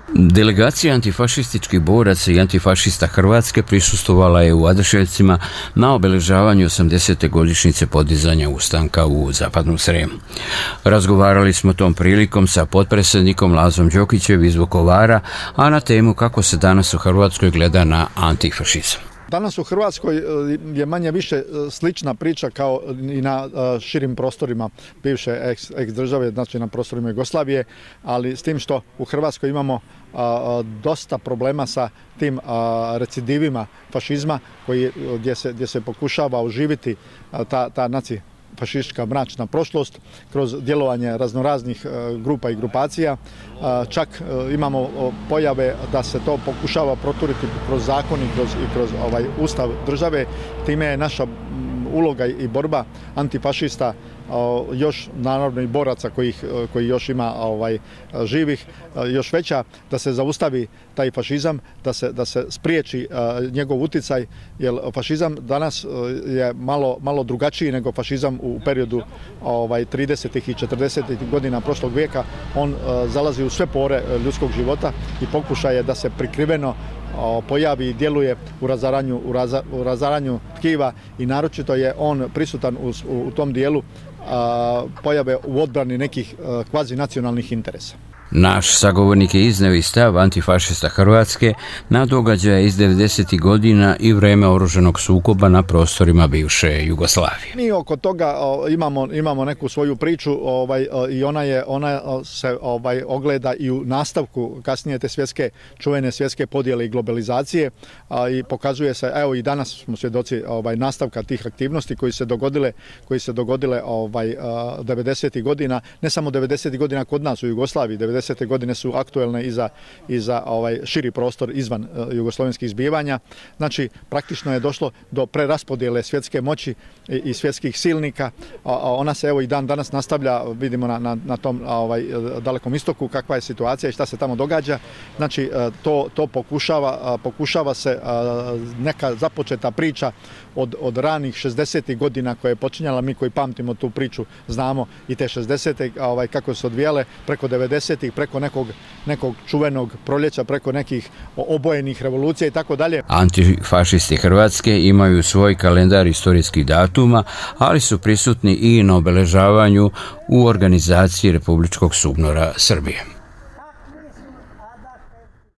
Delegacija antifašističkih boraca i antifašista Hrvatske prisustvovala je u Adrševcima na obeležavanju 80. godišnjice podizanja ustanka u Zapadnom Sremu. Razgovarali smo tom prilikom sa potpredsjednikom Lazom Đokićem iz Vukovara, a na temu kako se danas u Hrvatskoj gleda na antifašizam. Danas u Hrvatskoj je manje više slična priča kao i na širim prostorima bivše ex-države, znači na prostorima Jugoslavije, ali s tim što u Hrvatskoj imamo dosta problema sa tim recidivima fašizma gdje se pokušava oživiti ta fašistička mračna prošlost kroz djelovanje raznoraznih grupa i grupacija. Čak imamo pojave da se to pokušava proturiti kroz zakon i kroz ustav države. Time je naša uloga i borba antifašista, još naravno i boraca koji još ima živih, još veća, da se zaustavi taj fašizam, da se spriječi njegov utjecaj, jer fašizam danas je malo drugačiji nego fašizam u periodu 30. i 40. godina prošlog vijeka. On zalazi u sve pore ljudskog života i pokušaj je da se prikriveno pojavi i djeluje u razaranju tkiva i naročito je on prisutan u tom dijelu pojave u odbrani nekih kvazi nacionalnih interesa. Naš sagovornik je izneo i stav antifašista Hrvatske na događaje iz 90. godina i vreme oružanog sukoba na prostorima bivše Jugoslavije. Mi oko toga imamo neku svoju priču i ona se ogleda i u nastavku kasnije te čuvene svjetske podjele i globalizacije i pokazuje se, evo i danas smo svjedoci nastavka tih aktivnosti koji se dogodile 90. godina, ne samo 90. godina kod nas u Jugoslaviji, 90. godine su aktuelne i za širi prostor izvan jugoslovenskih zbivanja. Znači, praktično je došlo do preraspodjele svjetske moći i svjetskih silnika. Ona se evo i dan danas nastavlja, vidimo na tom dalekom istoku kakva je situacija i šta se tamo događa. Znači, to pokušava se neka započeta priča od ranih 60. godina koja je počinjala, mi koji pamtimo tu priču znamo i te 60. kako su se odvijale, preko 90. preko nekog čuvenog proljeća, preko nekih obojenih revolucija i tako dalje. Antifašisti Hrvatske imaju svoj kalendar istorijskih datuma, ali su prisutni i na obeležavanju u organizaciji Republičkog SUBNOR-a Srbije.